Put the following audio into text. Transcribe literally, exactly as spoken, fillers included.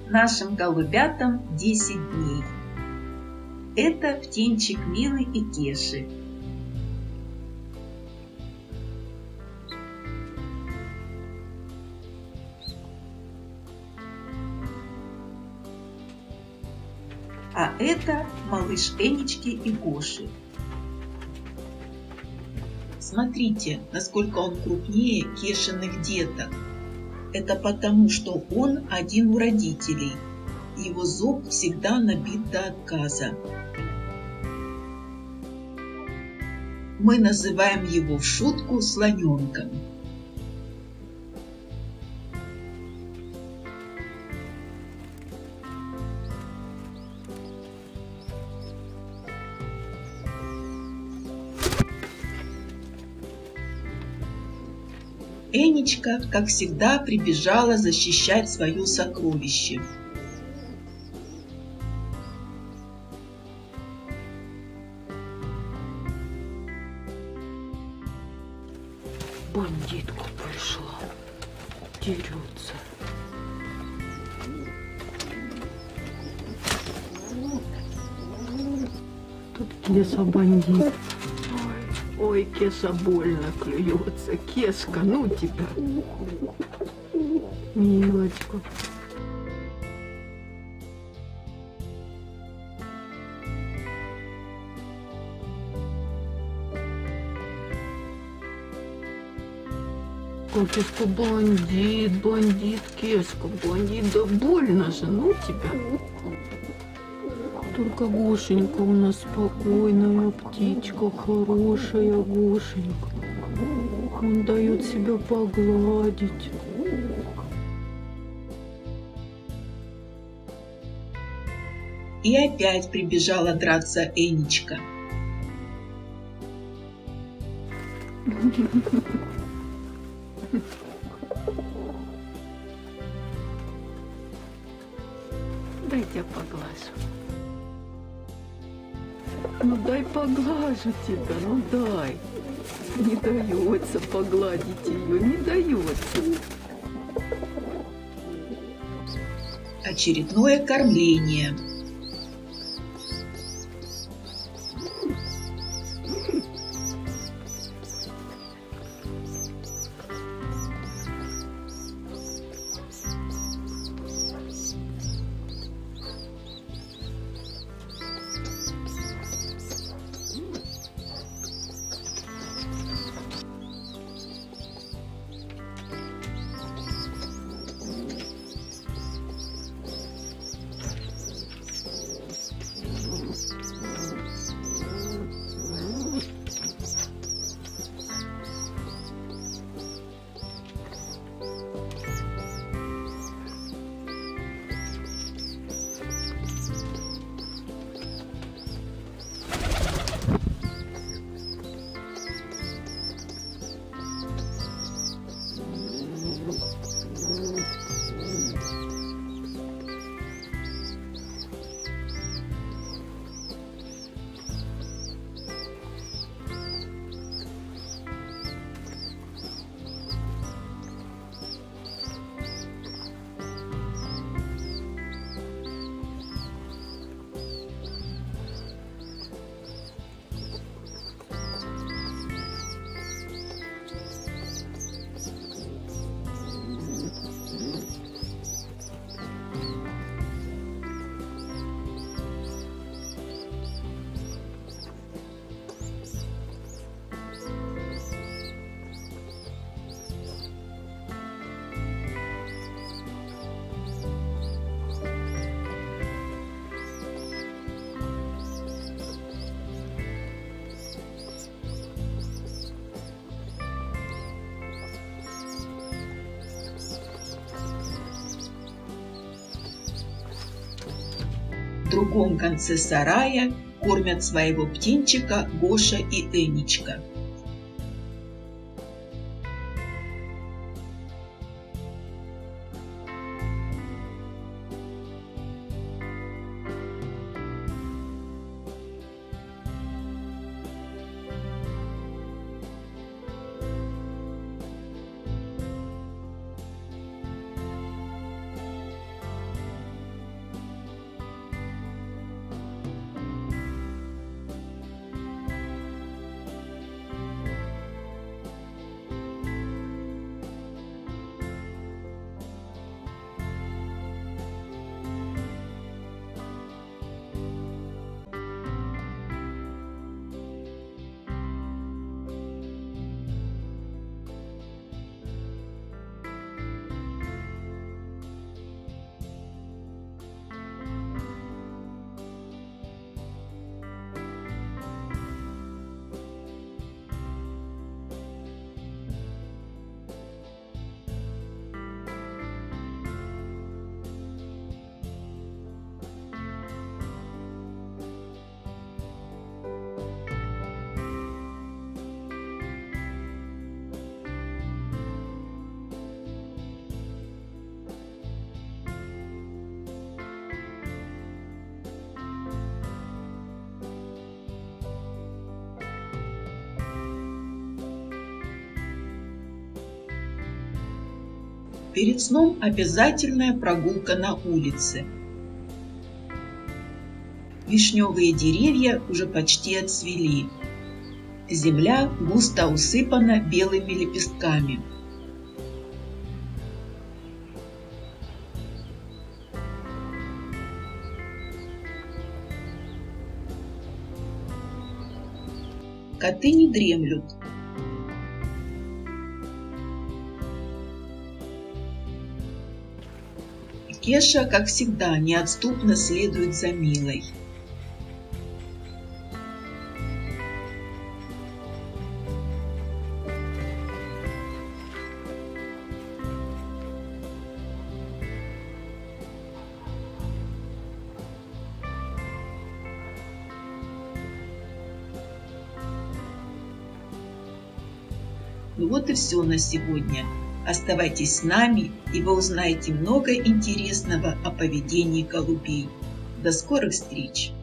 нашим голубятам десять дней. Это птенчик Милы и Кеши. А это малыш Энечки и Гоши. Смотрите, насколько он крупнее Кешиных деток. Это потому, что он один у родителей. Его зоб всегда набит до отказа. Мы называем его в шутку слоненком. Энечка, как всегда, прибежала защищать свое сокровище. Бандитка пришла, дерется. Тут Кеса бандит. Ой, Кеса больно клюется. Кеска, ну тебя. Милочка. Кеска бандит, бандит, Кеска бандит. Да больно же, ну тебя. Только Гошенька у нас спокойная птичка, хорошая Гошенька. Он дает себя погладить. И опять прибежала драться Энечка. Дай тебя поглажу. Ну дай поглажу тебя, ну дай. Не дается погладить ее, не дается. Очередное кормление. В другом конце сарая кормят своего птенчика Гоша и Энечка. Перед сном обязательная прогулка на улице. Вишневые деревья уже почти отцвели. Земля густо усыпана белыми лепестками. Коты не дремлют. Кеша, как всегда, неотступно следует за Милой. Ну вот и все на сегодня. Оставайтесь с нами, и вы узнаете много интересного о поведении голубей. До скорых встреч!